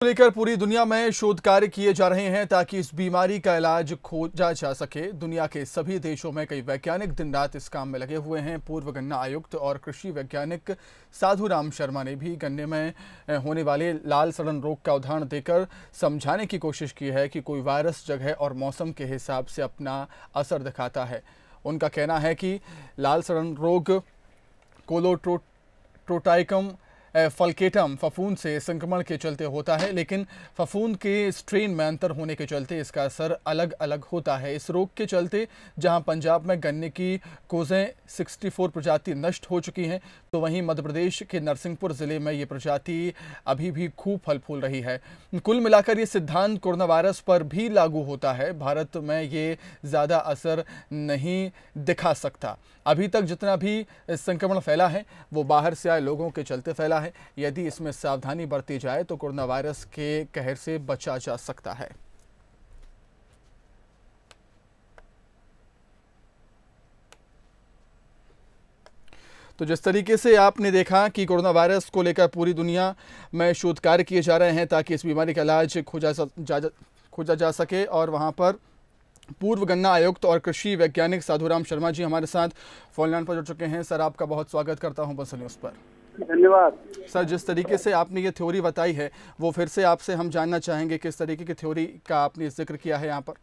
लेकर पूरी दुनिया में शोध कार्य किए जा रहे हैं ताकि इस बीमारी का इलाज खोजा जा सके। दुनिया के सभी देशों में कई वैज्ञानिक दिन रात इस काम में लगे हुए हैं। पूर्व गन्ना आयुक्त और कृषि वैज्ञानिक साधुराम शर्मा ने भी गन्ने में होने वाले लाल सड़न रोग का उदाहरण देकर समझाने की कोशिश की है कि कोई वायरस जगह और मौसम के हिसाब से अपना असर दिखाता है। उनका कहना है कि लाल सड़न रोग कोलोट्रोटाइकम फल्केटम फफूंद से संक्रमण के चलते होता है, लेकिन फफूंद के स्ट्रेन में अंतर होने के चलते इसका असर अलग अलग होता है। इस रोग के चलते जहां पंजाब में गन्ने की कोजें 64 प्रजाति नष्ट हो चुकी हैं, तो वहीं मध्य प्रदेश के नरसिंहपुर जिले में ये प्रजाति अभी भी खूब फल फूल रही है। कुल मिलाकर ये सिद्धांत कोरोना वायरस पर भी लागू होता है। भारत में ये ज़्यादा असर नहीं दिखा सकता। अभी तक जितना भी संक्रमण फैला है वो बाहर से आए लोगों के चलते फैला है। यदि इसमें सावधानी बरती जाए तो कोरोना वायरस के कहर से बचा जा सकता है। तो जिस तरीके से आपने देखा कि कोरोना वायरस को लेकर पूरी दुनिया में शोध कार्य किए जा रहे हैं ताकि इस बीमारी का इलाज खोजा जा सके, और वहां पर पूर्व गन्ना आयुक्त और कृषि वैज्ञानिक साधुराम शर्मा जी हमारे साथ फोन लाइन पर जुड़ चुके हैं। सर, आपका बहुत स्वागत करता हूं बंसल न्यूज़ पर। धन्यवाद सर। जिस तरीके से आपने ये थ्योरी बताई है वो फिर से आपसे हम जानना चाहेंगे किस तरीके की थ्योरी का आपने जिक्र किया है यहाँ पर।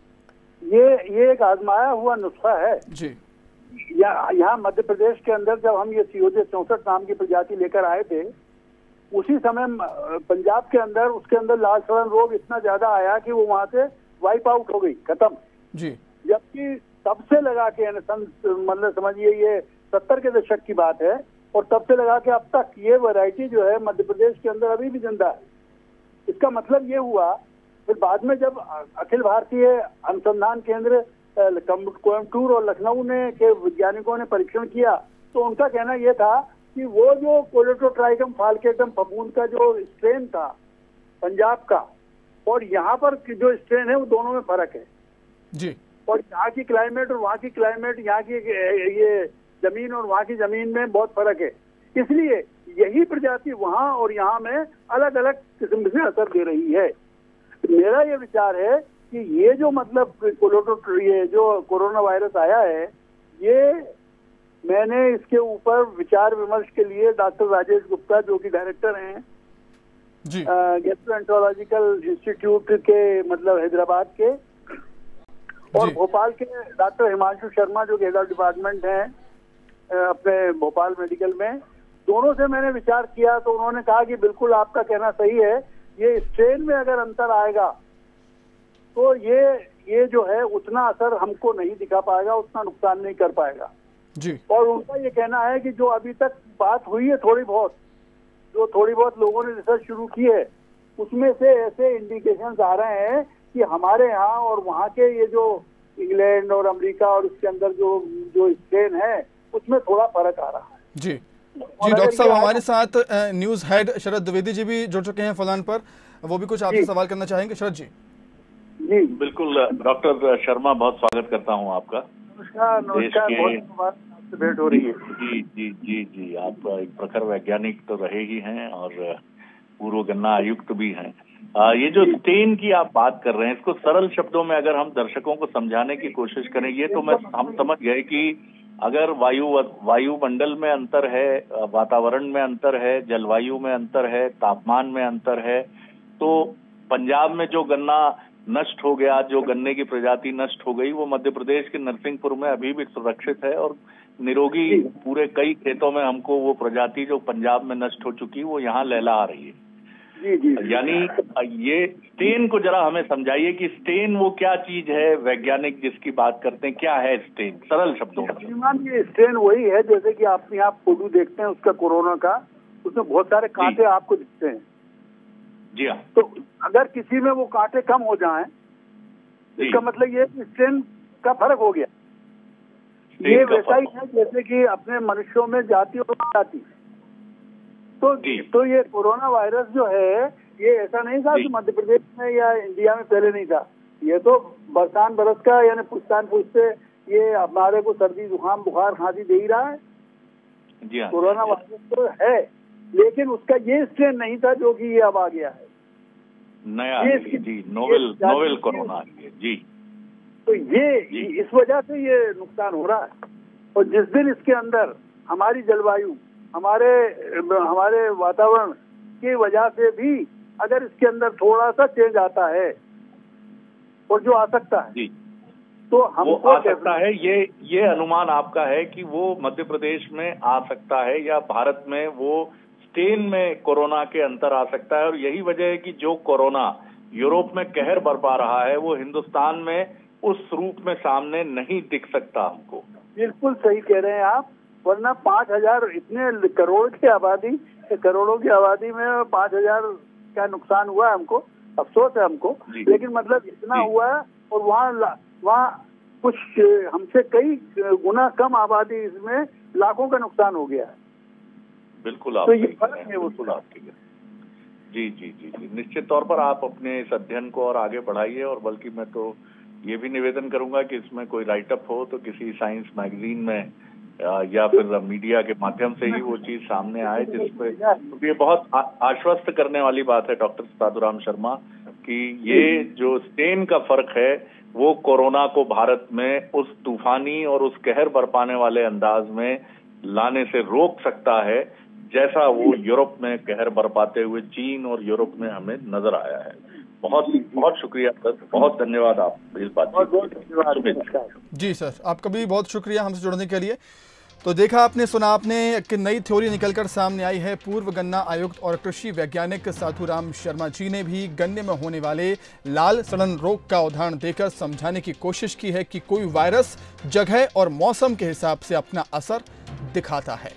ये एक आजमाया हुआ नुस्खा है जी। यहाँ मध्य प्रदेश के अंदर जब हम ये सीओजे 64 नाम की प्रजाति लेकर आए थे, उसी समय पंजाब के अंदर उसके अंदर लाल सड़न रोग इतना ज्यादा आया कि वो वहां से वाइप आउट हो गई, खत्म जी। जबकि तब से लगा के मतलब समझिए ये 70 के दशक की बात है, और तब से लगा के अब तक ये वैरायटी जो है मध्य प्रदेश के अंदर अभी भी जिंदा है। इसका मतलब ये हुआ, फिर बाद में जब अखिल भारतीय अनुसंधान केंद्र कोयम्बटूर और लखनऊ के वैज्ञानिकों ने परीक्षण किया, तो उनका कहना यह था कि वो जो कोलोट्रोट्राइकम फाल्केटम फफूंद का जो स्ट्रेन था पंजाब का और यहाँ पर जो स्ट्रेन है वो दोनों में फर्क है जी। और यहाँ की क्लाइमेट और वहाँ की क्लाइमेट, यहाँ की ये जमीन और वहाँ की जमीन में बहुत फर्क है। इसलिए यही प्रजाति वहाँ और यहाँ में अलग अलग किस्म से असर दे रही है। मेरा ये विचार है कि ये जो मतलब ये जो कोरोना वायरस आया है, ये मैंने इसके ऊपर विचार विमर्श के लिए डॉक्टर राजेश गुप्ता जो कि डायरेक्टर हैं गैस्ट्रोएंटरोलॉजिकल इंस्टीट्यूट के मतलब हैदराबाद के, और भोपाल के डॉक्टर हिमांशु शर्मा जो कि हेड ऑफ डिपार्टमेंट हैं अपने भोपाल मेडिकल में, दोनों से मैंने विचार किया तो उन्होंने कहा कि बिल्कुल आपका कहना सही है, ये स्ट्रेन में अगर अंतर आएगा तो ये जो है उतना असर हमको नहीं दिखा पाएगा, उतना नुकसान नहीं कर पाएगा जी। और उनका ये कहना है कि जो अभी तक बात हुई है थोड़ी बहुत लोगों ने रिसर्च शुरू की है, उसमें से ऐसे इंडिकेशंस आ रहे हैं कि हमारे यहाँ और वहाँ के ये जो इंग्लैंड और अमेरिका और उसके अंदर जो स्ट्रेन है उसमें थोड़ा फर्क आ रहा है जी। डॉक्टर साहब, हमारे साथ न्यूज हेड शरद द्विवेदी जी भी जुड़ चुके हैं फोन पर, वो भी कुछ आपसे सवाल करना चाहेंगे। शरद जी। जी बिल्कुल डॉक्टर शर्मा, बहुत स्वागत करता हूं आपका। नमस्कार, भेंट हो रही है। जी जी जी जी, आप एक प्रखर वैज्ञानिक तो रहे ही हैं और पूर्व गन्ना आयुक्त भी हैं। ये जो स्टेन की आप बात कर रहे हैं, इसको सरल शब्दों में अगर हम दर्शकों को समझाने की कोशिश करें, ये तो हम समझ गए कि अगर वायुमंडल में अंतर है, वातावरण में अंतर है, जलवायु में अंतर है, तापमान में अंतर है, तो पंजाब में जो गन्ना नष्ट हो गया, जो गन्ने की प्रजाति नष्ट हो गई, वो मध्य प्रदेश के नरसिंहपुर में अभी भी सुरक्षित है और निरोगी पूरे कई खेतों में हमको वो प्रजाति जो पंजाब में नष्ट हो चुकी वो यहाँ लहला आ रही है। यानी ये स्टेन को जरा हमें समझाइए कि स्टेन वो क्या चीज है, वैज्ञानिक जिसकी बात करते हैं, क्या है स्टेन सरल शब्दों में? ये स्टेन वही है जैसे कि आप यहाँ फोटो देखते हैं उसका कोरोना का, उसमें बहुत सारे कांटे आपको दिखते हैं। जी हाँ। तो अगर किसी में वो कांटे कम हो जाएं, इसका मतलब ये स्ट्रेन का फर्क हो गया। ये वैसा ही है जैसे कि अपने मनुष्यों में जाति और जाति, तो ये कोरोना वायरस जो है ये ऐसा नहीं था कि मध्य प्रदेश में या इंडिया में पहले नहीं था। ये तो बरसान बरस का यानी पुश्तान पुश्ते ये हमारे को सर्दी जुकाम बुखार खांसी दे ही रहा है। कोरोना वायरस तो है, लेकिन उसका ये स्ट्रेन नहीं था जो कि ये अब आ गया है। नया ये है जी, नोवेल कोरोना है जी। तो ये इस वजह से ये नुकसान हो रहा है। और जिस दिन इसके अंदर हमारी जलवायु, हमारे वातावरण की वजह से भी अगर इसके अंदर थोड़ा सा चेंज आता है, और जो आ सकता है जी, तो हमको आ सकता है, ये अनुमान आपका है कि वो मध्य प्रदेश में आ सकता है या भारत में वो स्टेन में कोरोना के अंतर आ सकता है। और यही वजह है कि जो कोरोना यूरोप में कहर बरपा रहा है वो हिंदुस्तान में उस रूप में सामने नहीं दिख सकता हमको। बिल्कुल सही कह रहे हैं आप, वरना 5,000 इतने करोड़ों की आबादी में 5,000 का नुकसान हुआ है हमको, अफसोस है हमको, लेकिन मतलब इतना हुआ है। और वहाँ कुछ हमसे कई गुना कम आबादी, इसमें लाखों का नुकसान हो गया है। बिल्कुल आप, तो ये फर्क है वो। बिल्कुल आपके जी, निश्चित तौर पर आप अपने इस अध्ययन को और आगे बढ़ाइए। और बल्कि मैं तो ये भी निवेदन करूंगा कि इसमें कोई राइटअप हो तो किसी साइंस मैगजीन में या फिर मीडिया के माध्यम से ही वो चीज सामने आए, जिसपे तो ये बहुत आश्वस्त करने वाली बात है डॉक्टर साधुराम शर्मा कि ये जो स्टेन का फर्क है वो कोरोना को भारत में उस तूफानी और उस कहर बरपाने वाले अंदाज में लाने से रोक सकता है, जैसा वो यूरोप में कहर बरपाते हुए चीन और यूरोप में हमें नजर आया है। बहुत बहुत शुक्रिया सर, बहुत धन्यवाद आप इस बात। जी सर, आपका भी बहुत शुक्रिया हमसे जुड़ने के लिए। तो देखा आपने, सुना आपने कि नई थ्योरी निकलकर सामने आई है। पूर्व गन्ना आयुक्त और कृषि वैज्ञानिक साधुराम शर्मा जी ने भी गन्ने में होने वाले लाल सड़न रोग का उदाहरण देकर समझाने की कोशिश की है कि कोई वायरस जगह और मौसम के हिसाब से अपना असर दिखाता है।